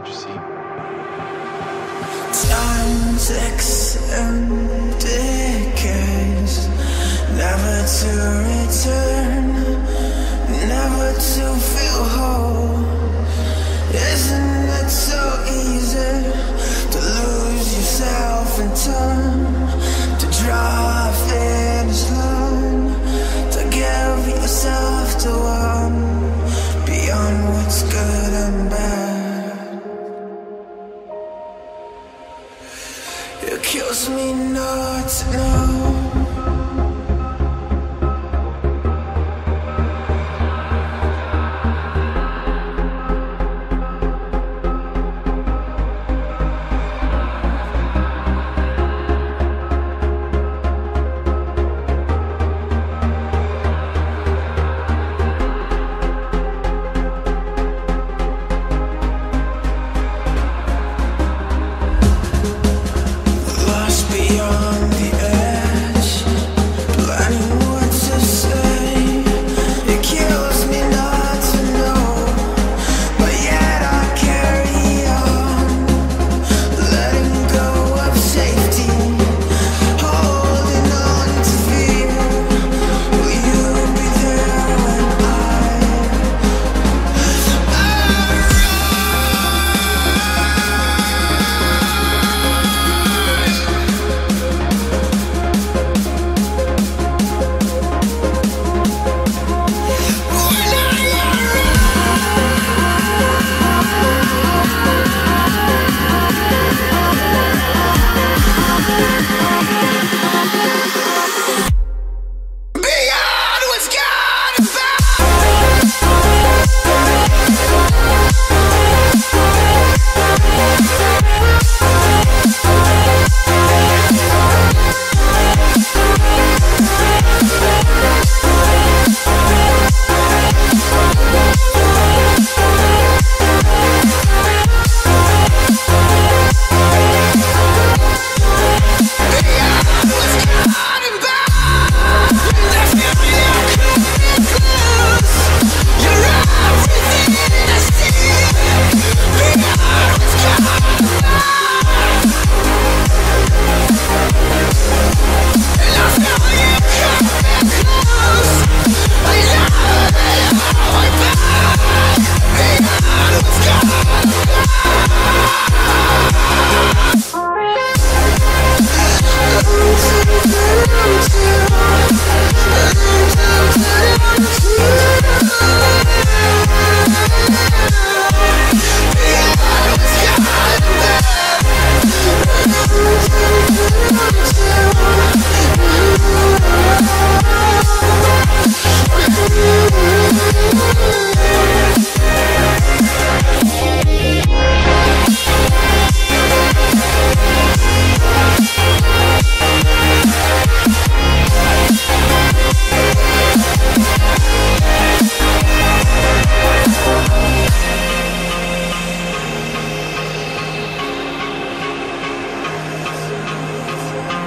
Don't you see? Time ticks and decays, never to return, never to feel whole. Isn't it so easy to lose yourself in time, to draw a finish line, to give yourself to one beyond what's good and bad? It kills me not to know. Beyond the edge, planning what to say. It kills me not to know, but yet I carry on, letting go of safety, holding on to fear. Will you be there when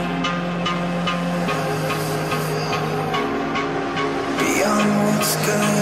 beyond what's good.